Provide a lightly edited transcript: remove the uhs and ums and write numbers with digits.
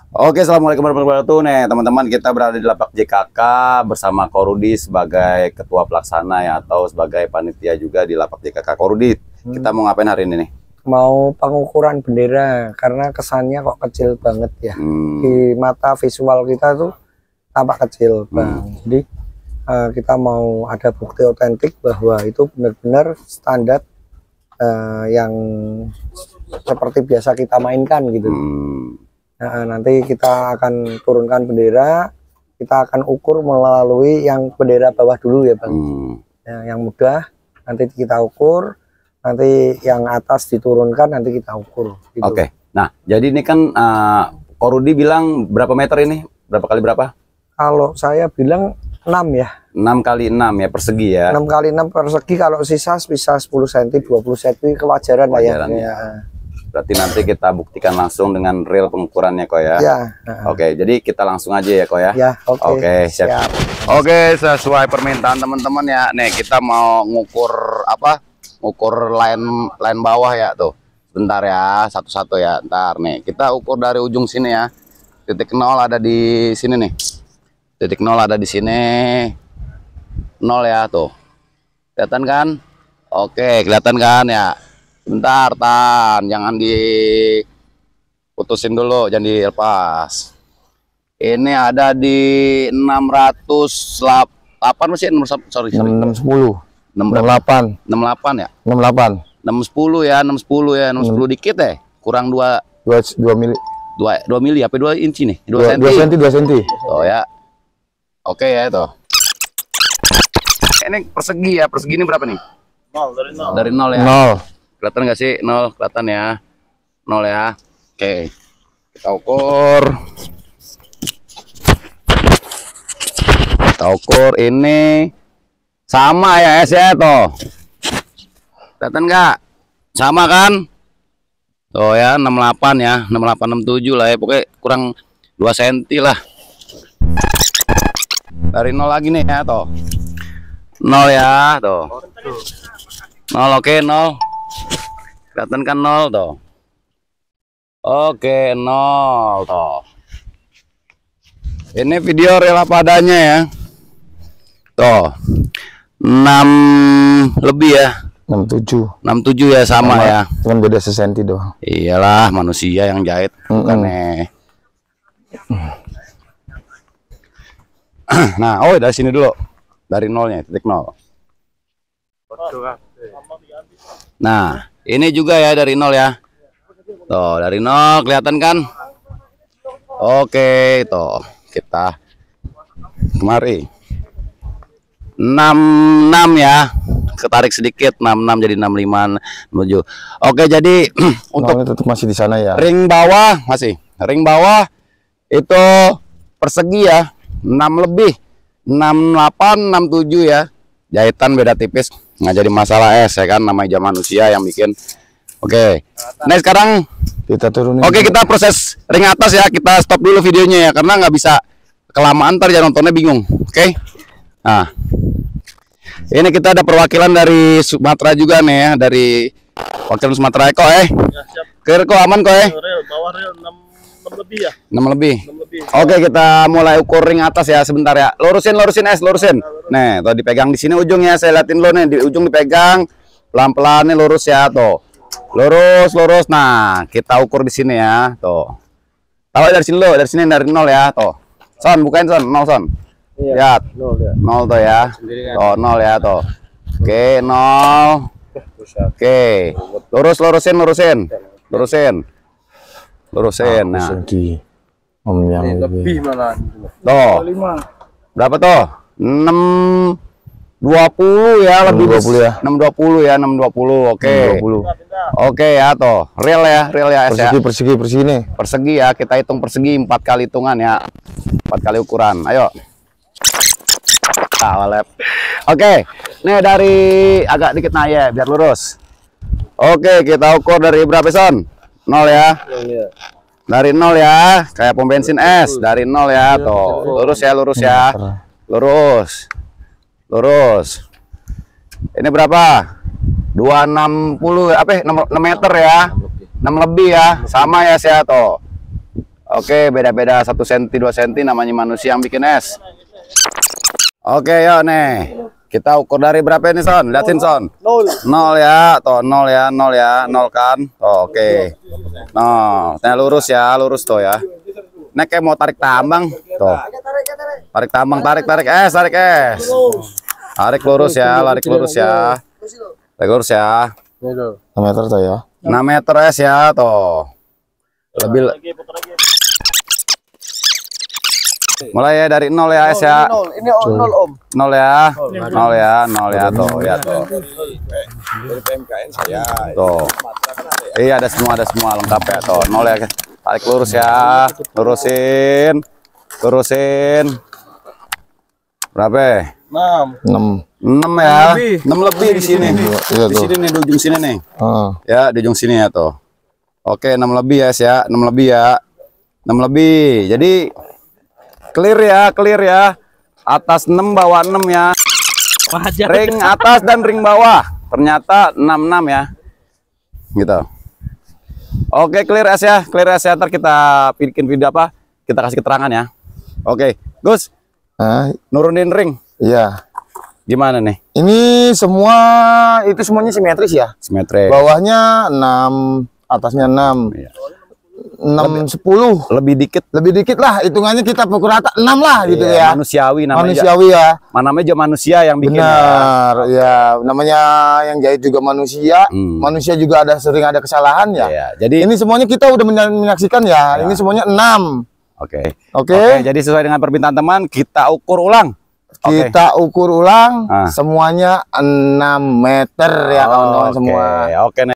Oke, assalamualaikum warahmatullahi wabarakatuh. Nih, teman-teman, kita berada di lapak JKK bersama Korudi sebagai ketua pelaksana ya, atau sebagai panitia juga di lapak JKK Korudi. Kita mau ngapain hari ini nih? Mau pengukuran bendera karena kesannya kok kecil banget ya. Di mata visual kita tuh tampak kecil, Bang. Jadi kita mau ada bukti otentik bahwa itu benar-benar standar yang seperti biasa kita mainkan gitu. Nah, nanti kita akan turunkan bendera, kita akan ukur melalui yang bendera bawah dulu ya, Bang. Nah, yang mudah nanti kita ukur, nanti yang atas diturunkan, nanti kita ukur gitu. Oke. Nah, jadi ini kan Korudi bilang berapa meter ini? Berapa kali berapa? Kalau saya bilang 6 ya. 6 kali 6 ya, persegi ya. 6 kali 6 persegi, kalau sisa bisa 10 cm, 20 cm kewajaran lah ya. Berarti nanti kita buktikan langsung dengan real pengukurannya kok ya. Ya. Oke, jadi kita langsung aja ya kok ya. Ya, oke. Siap. Oke, sesuai permintaan teman-teman ya. Nih, kita mau ngukur apa? Ngukur line bawah ya tuh. Bentar ya, satu-satu ya. Ntar nih, kita ukur dari ujung sini ya. Titik 0 ada di sini nih. Titik 0 ada di sini. 0 ya tuh. Kelihatan kan? Oke, kelihatan kan ya. Bentar, jangan diputusin dulu, jangan dilepas. Ini ada di 608 masih 610. 68 ya? 68. 610 ya, 610 ya, 610 dikit ya. Kurang 2 mili. 2 mili apa 2 inci nih? 2 cm. Oh ya. Oke ya itu. Ini persegi ya, persegi ini berapa nih? 0 dari 0. Dari 0 ya. 0. Kelihatan nggak sih? 0 kelihatan ya. 0 ya. Oke. Kita ukur. Kita ukur ini sama ya es ya toh. Kelihatan nggak? Sama kan? Tuh ya 68 ya, 68 67 lah ya. Pokoknya kurang 2 cm lah. Dari 0 lagi nih ya toh. 0 ya tuh. 0 oke 0. Kelihatan kan 0 tuh. Oke 0 tuh. Ini video real apa adanya ya. Tuh 6 lebih ya. 67. 67 ya sama ya. Cuman beda sesenti doang. Iyalah manusia yang jahit bukan Nah, oh dari sini dulu. Dari 0-nya, titik 0. Nah, ini juga ya dari 0 ya. Tuh, dari 0 kelihatan kan? Oke, tuh. Kita kemari. 66 ya. Ketarik sedikit 66 jadi 65 67. Oke, jadi untuk tetap masih di sana ya. Ring bawah masih. Ring bawah itu persegi ya. 6 lebih. 68 67 ya. Jahitan beda tipis. Nggak jadi masalah es ya kan, namanya zaman manusia yang bikin. Oke. Nah sekarang Kita turunin. oke, kita proses ring atas ya. Kita stop dulu videonya ya karena nggak bisa kelamaan, ntar ya nontonnya bingung. Oke. Nah ini kita ada perwakilan dari Sumatera juga nih ya, dari wakilan Sumatera Eko Ya, siap. Kira kok aman kok Rel bawah rel 6 lebih ya. 6 lebih. 6 lebih. Oke, kita mulai ukur ring atas ya sebentar ya. Lurusin es, lurusin. Nih, tuh dipegang di sini ujungnya, saya liatin lo nih di ujung dipegang. Pelan-pelan nih lurus ya, tuh. Lurus. Nah, kita ukur di sini ya, tuh. Tahu dari sini lo, dari sini dari 0 ya, tuh. Son, bukain Son, 0 Son. Lihat. 0 tuh ya. Tuh, 0 ya, tuh. Oke, 0. Oke. Lurusin. Nah. Lebih malah. Tuh. Berapa tuh? 620 ya, lebih 620 ya. 620 ya, 620. Oke. 20. Oke ya tuh. Real ya es ya. Persegi nih. Persegi ya, kita hitung persegi 4 kali hitungan ya. 4 kali ukuran. Ayo. Oke. Nih dari agak dikit ya, biar lurus. Oke, kita ukur dari berapa Son? 0 ya. Dari 0 ya, kayak pom bensin es. Dari 0 ya, tuh. Lurus ya. Lurus. Ini berapa? 260 apa? 6 meter ya. 6 lebih ya. Sama ya saya tuh. Oke, beda-beda 1 cm 2 cm, namanya manusia yang bikin es. Oke, yuk nih. Kita ukur dari berapa ini, Son? Liatin, Son. 0 ya, tuh 0 ya, 0 ya, 0 kan. Tuh, oke. Nah, lurus ya, lurus tuh ya. Nek kayak mau tarik tambang, tuh. Tarik tambang, tarik es, tarik es. Tarik lurus ya, tarik lurus ya. Tarik lurus ya. 6 meter tuh ya. 6 meter es ya, tuh. Lebih mulai ya dari 0 ya es ya. Ini 0 Om. 0 ya. 0 ya, 0 ya tuh, ya tuh. Tuh. Iya, ada semua lengkap ya tuh. 0 ya. Tarik lurus ya. Lurusin. Lurusin. Berapa? 6. 6 ya. 6 lebih di sini. Iya Di sini nih, di ujung sini nih. Ah. Ya, di ujung sini ya tuh. Oke, 6 lebih ya, ya. 6 lebih ya. 6 lebih. Jadi clear ya. Atas 6, bawah 6 ya. Ring atas dan ring bawah. Ternyata 66 ya. Gitu. Oke, clear ya. Ntar kita bikin video apa? Kita kasih keterangan ya. Oke, Gus. Nurunin ring. Iya. Gimana nih? Ini semuanya simetris ya. Simetris. Bawahnya 6, atasnya 6. Iya. 6 10. Lebih dikit Lah, hitungannya kita pukul rata 6 lah gitu iya, ya. manusiawi namanya. Manusiawi ya. Namanya juga manusia yang bikin. Benar, ya. Namanya yang jahit juga manusia. Manusia juga sering ada kesalahan ya. Iya, jadi Ini semuanya kita udah menyaksikan ya. Ini semuanya 6. Oke. Oke. Jadi sesuai dengan permintaan teman, kita ukur ulang. Kita ukur ulang Ah. semuanya 6 meter ya kawan-kawan semua. Oke,